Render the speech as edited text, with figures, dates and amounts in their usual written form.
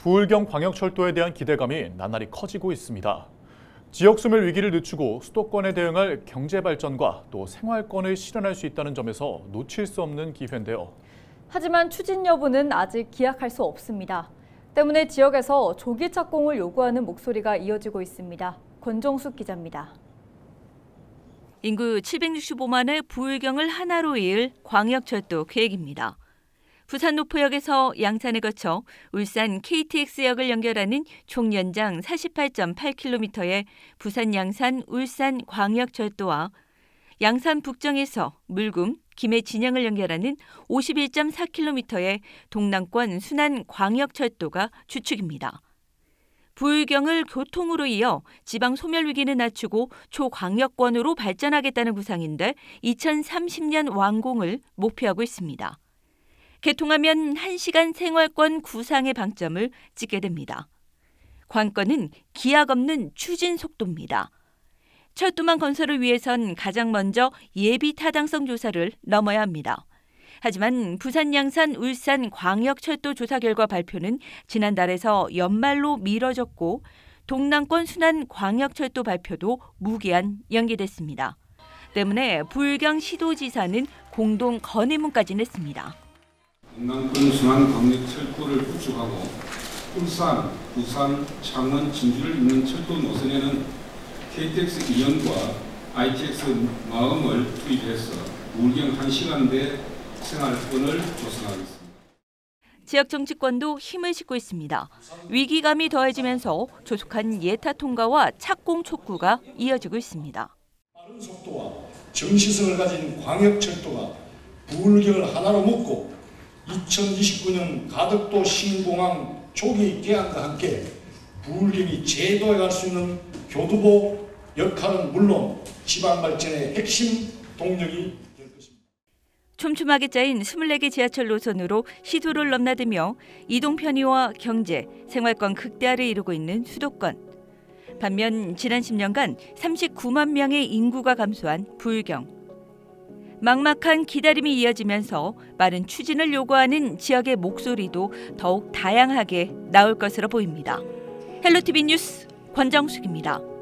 부울경 광역철도에 대한 기대감이 나날이 커지고 있습니다. 지역 소멸 위기를 늦추고 수도권에 대응할 경제 발전과 또 생활권을 실현할 수 있다는 점에서 놓칠 수 없는 기회인데요. 하지만 추진 여부는 아직 기약할 수 없습니다. 때문에 지역에서 조기 착공을 요구하는 목소리가 이어지고 있습니다. 권정숙 기자입니다. 인구 765만의 부울경을 하나로 이을 광역철도 계획입니다. 부산 노포역에서 양산에 거쳐 울산 KTX역을 연결하는 총 연장 48.8km의 부산 양산 울산 광역철도와 양산 북정에서 물금, 김해 진양을 연결하는 51.4km의 동남권 순안 광역철도가 주축입니다. 부울경을 교통으로 이어 지방 소멸 위기는 낮추고 초광역권으로 발전하겠다는 구상인데 2030년 완공을 목표하고 있습니다. 개통하면 1시간 생활권 구상의 방점을 찍게 됩니다. 관건은 기약 없는 추진 속도입니다. 철도망 건설을 위해선 가장 먼저 예비 타당성 조사를 넘어야 합니다. 하지만 부산 양산 울산 광역철도 조사 결과 발표는 지난달에서 연말로 미뤄졌고 동남권 순안 광역철도 발표도 무기한 연기됐습니다. 때문에 부울경 시도지사는 공동 건의문까지 냈습니다. 동남권 순안 광역철도를 구축하고 울산, 부산, 창원, 진주를 잇는 철도 노선에는 KTX 이연과 ITX 마음을 투입해서 부울경 1시간대 생활권을 조성하겠습니다. 지역 정치권도 힘을 싣고 있습니다. 위기감이 더해지면서 조속한 예타 통과와 착공 촉구가 이어지고 있습니다. 빠른 속도와 정시성을 가진 광역철도가 부울경을 하나로 묶고 2029년 가덕도 신공항 조기 개항과 함께 부울경이 제도에 갈 수 있는 교두보 역할은 물론 지방 발전의 핵심 동력이 될 것입니다. 촘촘하게 짜인 24개 지하철 노선으로 시도를 넘나들며 이동 편의와 경제, 생활권 극대화를 이루고 있는 수도권. 반면 지난 10년간 39만 명의 인구가 감소한 부울경. 막막한 기다림이 이어지면서 빠른 추진을 요구하는 지역의 목소리도 더욱 다양하게 나올 것으로 보입니다. 헬로티비 뉴스 권정숙입니다.